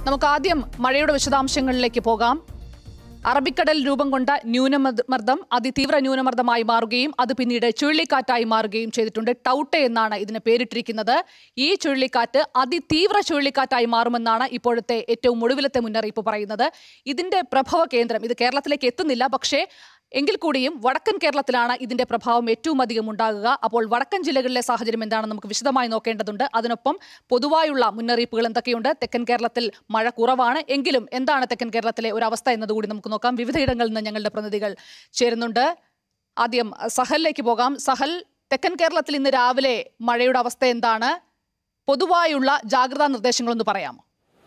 നമുക്ക് ആദ്യം മഴയുടെ വിശദാംശങ്ങളിലേക്ക് പോകാം. അറബിക്കടൽ രൂപം കൊണ്ട ന്യൂനമർദ്ദം അതിതീവ്ര ന്യൂനമർദ്ദമായി മാറുകയും അത് പിന്നീട് ചുഴലിക്കാറ്റായി മാറുകയും ചെയ്തിട്ടുണ്ട്. ടൗട്ടെ എന്നാണ് ഇതിന് പേരിട്ടിരിക്കുന്നത്. ഈ ചുഴലിക്കാറ്റ് അതിതീവ്ര ചുഴലിക്കാറ്റായി മാറുമെന്നാണ് ഇപ്പോഴത്തെ ഏറ്റവും ഒടുവിലത്തെ മുന്നറിയിപ്പ് പറയുന്നത്. ഇതിന്റെ പ്രഭവ കേന്ദ്രം ഇത് കേരളത്തിലേക്ക് എത്തുന്നില്ല, പക്ഷേ എങ്കിൽ കൂടിയും വടക്കൻ കേരളത്തിലാണ് ഇതിന്റെ പ്രഭാവം ഏറ്റവും അധികം ഉണ്ടാകുക. അപ്പോൾ വടക്കൻ ജില്ലകളിലെ സാഹചര്യം എന്താണെന്ന് നമുക്ക് വിശദമായി നോക്കേണ്ടതുണ്ട്. അതിനൊപ്പം പൊതുവായുള്ള മുന്നറിയിപ്പുകൾ എന്തൊക്കെയുണ്ട്? തെക്കൻ കേരളത്തിൽ മഴ കുറവാണ്, എങ്കിലും എന്താണ് തെക്കൻ കേരളത്തിലെ ഒരു അവസ്ഥ എന്നതുകൂടി നമുക്ക് നോക്കാം. വിവിധയിടങ്ങളിൽ നിന്ന് ഞങ്ങളുടെ പ്രതിനിധികൾ ചേരുന്നുണ്ട്. ആദ്യം സഹലിലേക്ക് പോകാം. സഹൽ, തെക്കൻ കേരളത്തിൽ ഇന്ന് രാവിലെ മഴയുടെ അവസ്ഥ എന്താണ്? പൊതുവായുള്ള ജാഗ്രതാ നിർദ്ദേശങ്ങളൊന്ന് പറയാമോ?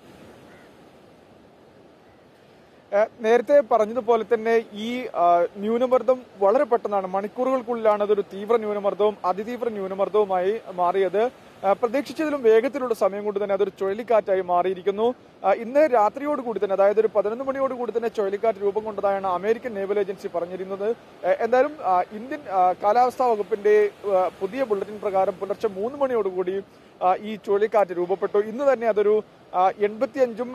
നേരത്തെ പറഞ്ഞതുപോലെ തന്നെ ഈ ന്യൂനമർദ്ദം വളരെ പെട്ടെന്നാണ്, മണിക്കൂറുകൾക്കുള്ളിലാണ് അതൊരു തീവ്ര ന്യൂനമർദ്ദവും അതിതീവ്ര ന്യൂനമർദ്ദവുമായി മാറിയത്. പ്രതീക്ഷിച്ചതിലും വേഗത്തിലുള്ള സമയം കൊണ്ട് തന്നെ അതൊരു ചുഴലിക്കാറ്റായി മാറിയിരിക്കുന്നു. ഇന്ന് രാത്രിയോടുകൂടി തന്നെ, അതായത് ഒരു 11 മണിയോടുകൂടി തന്നെ ചുഴലിക്കാറ്റ് രൂപം കൊണ്ടതായാണ് അമേരിക്കൻ നേവൽ ഏജൻസി പറഞ്ഞിരുന്നത്. എന്തായാലും ഇന്ത്യൻ കാലാവസ്ഥാ വകുപ്പിന്റെ പുതിയ ബുള്ളറ്റിൻ പ്രകാരം പുലർച്ചെ 3 മണിയോടുകൂടി ഈ ചുഴലിക്കാറ്റ് രൂപപ്പെട്ടു. ഇന്ന് തന്നെ അതൊരു 85-നും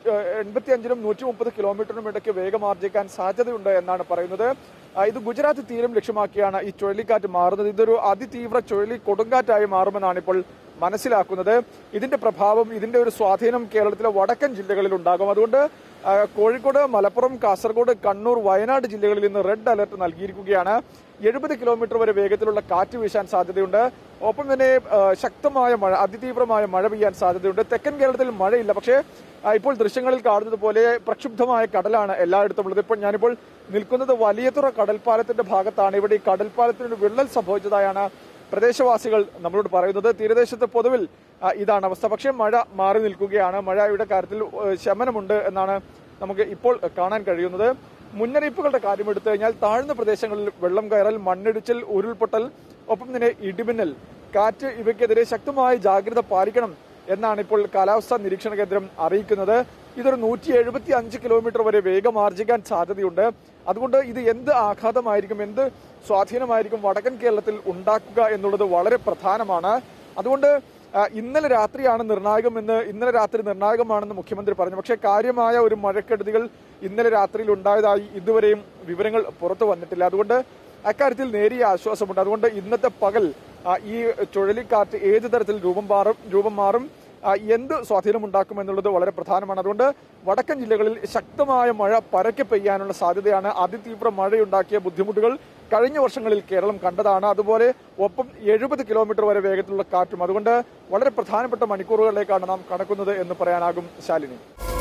130 കിലോമീറ്ററിനും ഇടയ്ക്ക് വേഗമാർജിക്കാൻ സാധ്യതയുണ്ട് എന്നാണ് പറയുന്നത്. ഇത് ഗുജറാത്ത് തീരം ലക്ഷ്യമാക്കിയാണ് ഈ ചുഴലിക്കാറ്റ് മാറുന്നത്. ഇതൊരു അതിതീവ്ര ചുഴലി കൊടുങ്കാറ്റായി മാറുമെന്നാണ് ഇപ്പോൾ മനസ്സിലാക്കുന്നത്. ഇതിന്റെ പ്രഭാവം, ഇതിന്റെ ഒരു സ്വാധീനം കേരളത്തിലെ വടക്കൻ ജില്ലകളിൽ ഉണ്ടാകും. അതുകൊണ്ട് കോഴിക്കോട്, മലപ്പുറം, കാസർഗോഡ്, കണ്ണൂർ, വയനാട് ജില്ലകളിൽ ഇന്ന് റെഡ് അലർട്ട് നൽകിയിരിക്കുകയാണ്. 70 കിലോമീറ്റർ വരെ വേഗത്തിലുള്ള കാറ്റ് വീശാൻ സാധ്യതയുണ്ട്. ഒപ്പം തന്നെ ശക്തമായ മഴ, അതിതീവ്രമായ മഴ പെയ്യാൻ സാധ്യതയുണ്ട്. തെക്കൻ കേരളത്തിൽ മഴയില്ല, പക്ഷേ ഇപ്പോൾ ദൃശ്യങ്ങളിൽ കാണുന്നത് പോലെ പ്രക്ഷുബ്ധമായ കടലാണ് എല്ലായിടത്തും ഉള്ളത്. ഇപ്പോൾ ഞാനിപ്പോൾ നിൽക്കുന്നത് വലിയതുറ കടൽപ്പാലത്തിന്റെ ഭാഗത്താണ്. ഇവിടെ ഈ കടൽപ്പാലത്തിന് വിള്ളൽ സംഭവിച്ചതായാണ് പ്രദേശവാസികൾ നമ്മളോട് പറയുന്നത്. തീരദേശത്ത് പൊതുവിൽ ഇതാണ് അവസ്ഥ. പക്ഷേ മഴ മാറി നിൽക്കുകയാണ്. മഴയുടെ കാര്യത്തിൽ ശമനമുണ്ട് എന്നാണ് നമുക്ക് ഇപ്പോൾ കാണാൻ കഴിയുന്നത്. മുന്നറിയിപ്പുകളുടെ കാര്യം എടുത്തു കഴിഞ്ഞാൽ താഴ്ന്ന പ്രദേശങ്ങളിൽ വെള്ളം കയറൽ, മണ്ണിടിച്ചിൽ, ഉരുൾപൊട്ടൽ, ഒപ്പം തന്നെ ഇടിമിന്നൽ, കാറ്റ് ഇവയ്ക്കെതിരെ ശക്തമായ ജാഗ്രത പാലിക്കണം എന്നാണ് ഇപ്പോൾ കാലാവസ്ഥാ നിരീക്ഷണ കേന്ദ്രം അറിയിക്കുന്നത്. ഇതൊരു 175 കിലോമീറ്റർ വരെ വേഗം ആർജിക്കാൻ സാധ്യതയുണ്ട്. അതുകൊണ്ട് ഇത് എന്ത് ആഘാതമായിരിക്കും, എന്ത് സ്വാധീനമായിരിക്കും വടക്കൻ കേരളത്തിൽ ഉണ്ടാക്കുക എന്നുള്ളത് വളരെ പ്രധാനമാണ്. അതുകൊണ്ട് ഇന്നലെ രാത്രി നിർണായകമാണെന്ന് മുഖ്യമന്ത്രി പറഞ്ഞു. പക്ഷേ കാര്യമായ ഒരു മഴക്കെടുതികൾ ഇന്നലെ രാത്രിയിൽ ഉണ്ടായതായി ഇതുവരെയും വിവരങ്ങൾ പുറത്തു വന്നിട്ടില്ല. അതുകൊണ്ട് അക്കാര്യത്തിൽ നേരിയ ആശ്വാസമുണ്ട്. അതുകൊണ്ട് ഇന്നത്തെ പകൽ ഈ ചുഴലിക്കാറ്റ് ഏത് തരത്തിൽ രൂപം മാറും, എന്ത് സ്വാധീനമുണ്ടാക്കും എന്നുള്ളത് വളരെ പ്രധാനമാണ്. അതുകൊണ്ട് വടക്കൻ ജില്ലകളിൽ ശക്തമായ മഴ പരക്കെ പെയ്യാനുള്ള സാധ്യതയാണ്. അതിതീവ്ര മഴയുണ്ടാക്കിയ ബുദ്ധിമുട്ടുകൾ കഴിഞ്ഞ വർഷങ്ങളിൽ കേരളം കണ്ടതാണ്. അതുപോലെ ഒപ്പം 70 കിലോമീറ്റർ വരെ വേഗത്തിലുള്ള കാറ്റും. അതുകൊണ്ട് വളരെ പ്രധാനപ്പെട്ട മണിക്കൂറുകളിലേക്കാണ് നാം കടക്കുന്നത് എന്ന് പറയാനാകും ശാലിനി.